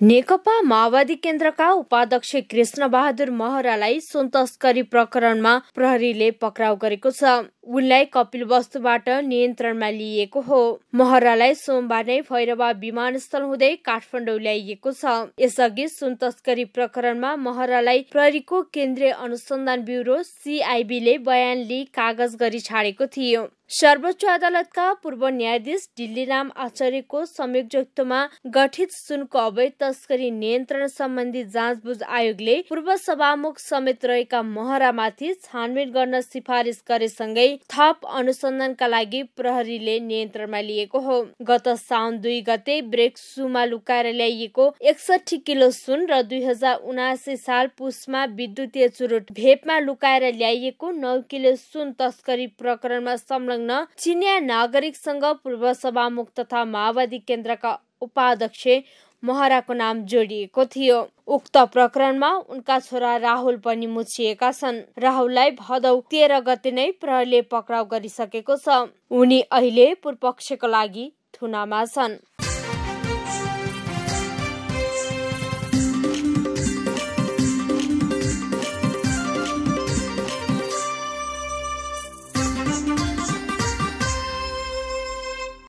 नेकपा माओवादी केन्द्रका उपाध्यक्ष कृष्ण बहादुर महरालाई सुन तस्करी प्रकरणमा प्रहरीले पक्राउ गरेको छ। उनलाई कपिलवस्तुबाट नियन्त्रणमा लिइएको हो। महरालाई सोमबार नै भैरवा विमानस्थल हुँदै काठमाडौँ ल्याइएको छ। यसअघि सुन तस्करी प्रकरणमा महरालाई प्रहरीको केन्द्रीय अनुसन्धान ब्युरो CIB ले बयान लिई कागज गरी छाडेको थियो। सर्वोच्च अदालतका पूर्व न्यायाधीश दिल्लीराम आचार्यको संयोजकत्वमा गठित सुनको अवैध तस्करी नियन्त्रण सम्बन्धी जाँचबुझ आयोगले पूर्व सभामुख समेत रहेका महरामाथि छानबिन गर्न सिफारिस गरेसँगै थप अनुसन्धानका लागि प्रहरीले नियन्त्रणमा लिएको हो। गत साउन 2 गते ब्रेक सुमा लुकाएर ल्याइएको 61 किलो सुन र 2079 साल पुसमा विद्युतीय चुरोट भेपमा लुकाएर ल्याइएको 9 किलो सुन तस्करी प्रकरणमा संलग्न चिनिया नागरिकसँग पूर्व सभामुख तथा माओवादी केन्द्रका उपाध्यक्ष महराको नाम जोडिएको थियो। उक्त प्रकरणमा उनका छोरा राहुल पनि मुछिएका छन्। राहुललाई भदौ 13 गते नै प्रहरीले पक्राउ गरिसकेको छ। उनी अहिले पूर्वपक्षको लागि थुनामा छन्।